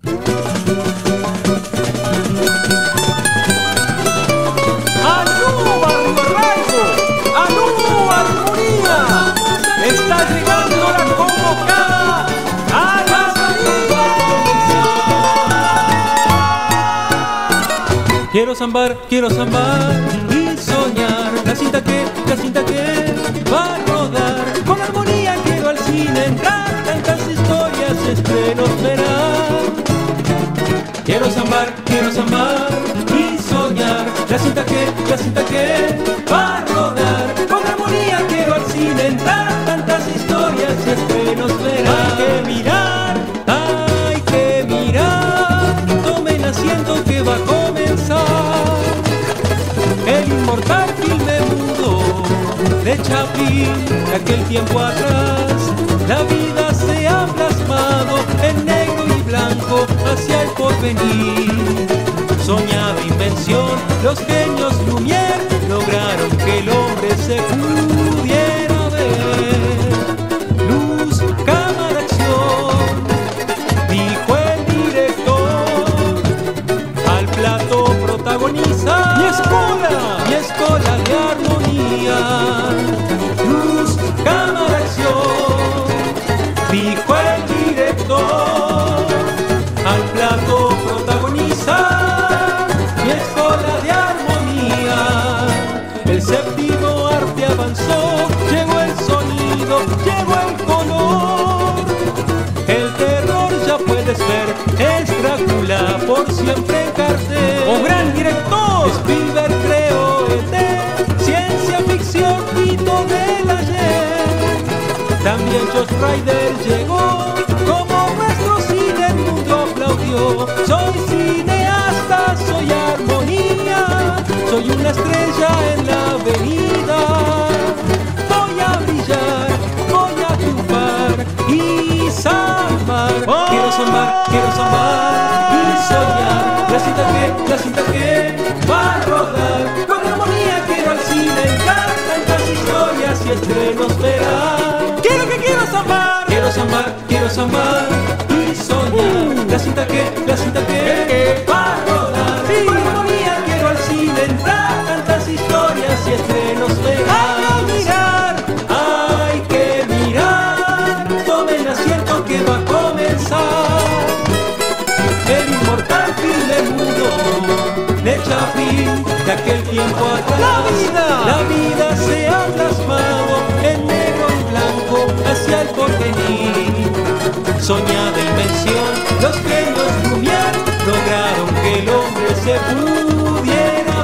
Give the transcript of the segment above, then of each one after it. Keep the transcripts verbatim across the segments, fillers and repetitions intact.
¡Aló, Barrio Arraigo! ¡Aló, Armonía! ¡Está llegando la convocada a la salida! Quiero zambar, quiero zambar y soñar la cinta que, la cinta que va a rodar. Con armonía quiero al cine entrar, tantas historias, estrenos verán. Quiero zambar, quiero zambar y soñar la cinta que, la cinta que va a rodar. Con armonía quiero al cine entrar, tantas historias y estrenos verán. Hay que mirar, hay que mirar, tomen asiento que va a comenzar el inmortal filme mudo de Chaplin. De aquel tiempo atrás la vida se ha plasmado en negro y blanco hacia el porvenir. Soñada invención, los genios Lumière lograron que el hombre se pudiera ver. Luz, cámara, acción, dijo el director. Al plato protagoniza mi escuela, mi escuela de armonía. Luz, cámara, acción, dijo el director. Al plato protagoniza mi escuela de armonía. El séptimo arte avanzó, llegó el sonido, llegó el color. El terror ya puedes ver, es Drácula por siempre en cartel. ¡Oh, gran director! Spielberg creó E T, ciencia ficción, hito del ayer. También Ghost Rider llegó, como nuestro cine el mundo aplaudió. Soy cineasta, soy armonía, soy una estrella en la avenida. Voy a brillar, voy a triunfar y zambar. ¡Oh! Quiero zambar, quiero zambar y soñar la cinta que, la cinta que va a rodar. Con armonía quiero al cine entrar, tantas historias y estrenos verán. Quiero que quiero zambar, quiero zambar, quiero zambar y soñar la cinta que, la cinta que va a rodar. Sí. Con armonía quiero al cine entrar, tantas historias y estrenos verán. Hay que mirar, hay que mirar, tomen asiento que va a comenzar el inmortal filme mudo de Chaplin. De aquel tiempo atrás la vida, la vida se ha plasmado en negro y blanco hacia el porvenir. Soñada invención, los genios Lumière lograron que el hombre se pudiera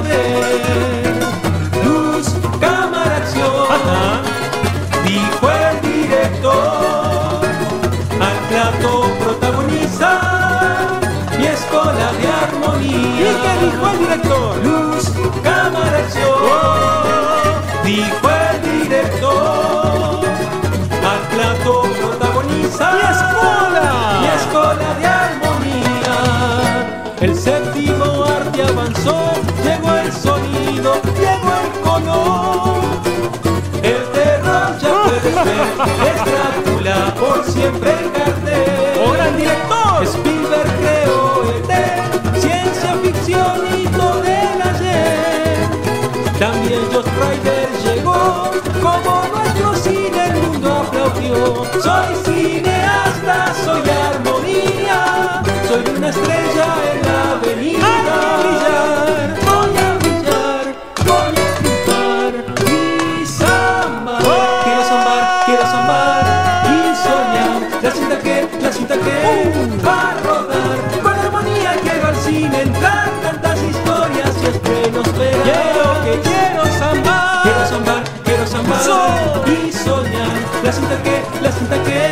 ver. Luz, cámara, acción, ajá, dijo el director. Al plato protagoniza mi escuela de armonía. ¿Y qué dijo el director? Luz, cámara, acción, oh, dijo el director. Al plato protagoniza mi escuela, mi escuela de armonía. El séptimo arte avanzó, llegó el sonido, llegó el color. El terror ya puedes ver, es Drácula por siempre en cartel. ¡Oh, gran director! Spielberg creó E T, ciencia ficción, hito del ayer. También Ghost Rider llegó, como nuestro cine el mundo aplaudió. Soy cineasta, soy armonía, soy una estrella en la avenida. Voy a brillar, voy a triunfar y zambar. Oh. Quiero zambar, quiero zambar y soñar la cinta que, la cinta que uh. va a rodar. Con armonía quiero al cine entrar, tantas historias y estrenos verán. Quiero que quiero zambar, quiero zambar, quiero zambar so. y soñar la cinta que, la cinta que